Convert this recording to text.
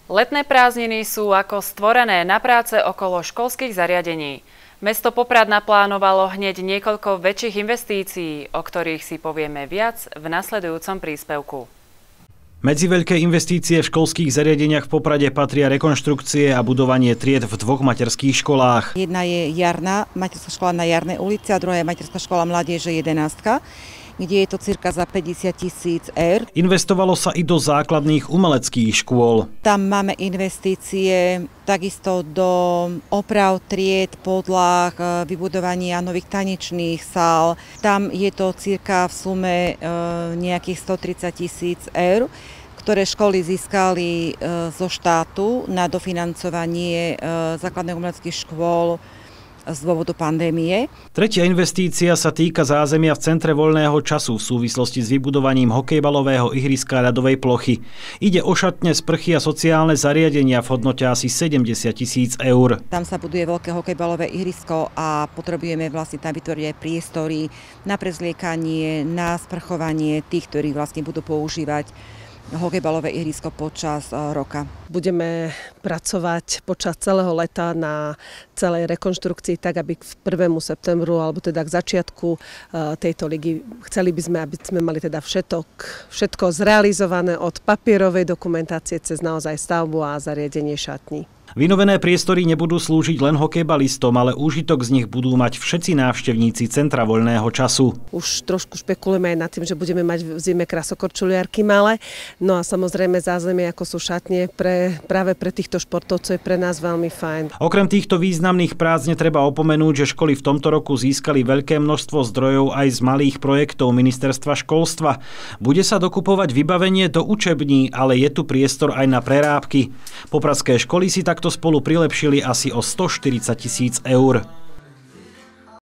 Letné prázdniny sú ako stvorené na práce okolo školských zariadení. Mesto Poprad naplánovalo hneď niekoľko väčších investícií, o ktorých si povieme viac v nasledujúcom príspevku. Medzi veľké investície v školských zariadeniach v Poprade patria rekonštrukcie a budovanie tried v 2 materských školách. Jedna je Jarná materská škola na Jarnej ulici a druhá je materská škola mládeže 11, kde je to cirka za 50 000 eur. Investovalo sa i do základných umeleckých škôl. Tam máme investície takisto do oprav tried, podlah, vybudovania nových tanečných sál. Tam je to cirka v sume nejakých 130 000 eur, ktoré školy získali zo štátu na dofinancovanie základných umeleckých škôl z dôvodu pandémie. Tretia investícia sa týka zázemia v centre voľného času v súvislosti s vybudovaním hokejbalového ihriska a ľadovej plochy. Ide o šatne, sprchy a sociálne zariadenia v hodnote asi 70 000 eur. Tam sa buduje veľké hokejbalové ihrisko a potrebujeme vlastne tam vytvoriť aj priestory na prezliekanie, na sprchovanie tých, ktorí vlastne budú používať hokejbalové ihrisko počas roka. Budeme pracovať počas celého leta na celej rekonštrukcii tak, aby k 1. septembru alebo teda k začiatku tejto ligy chceli by sme, aby sme mali teda všetko zrealizované od papierovej dokumentácie cez naozaj stavbu a zariadenie šatní. Vynovené priestory nebudú slúžiť len hokejbalistom, ale úžitok z nich budú mať všetci návštevníci centra voľného času. Už trošku špekulujeme aj nad tým, že budeme mať v zime krasokorčuliarky malé. No a samozrejme zázemie, ako sú šatne, práve pre týchto športovcov je pre nás veľmi fajn. Okrem týchto významných prác netreba opomenúť, že školy v tomto roku získali veľké množstvo zdrojov aj z malých projektov Ministerstva školstva. Bude sa dokupovať vybavenie do učební, ale je tu priestor aj na prerábky. Popradské školy si takto spolu prilepšili asi o 140 000 eur.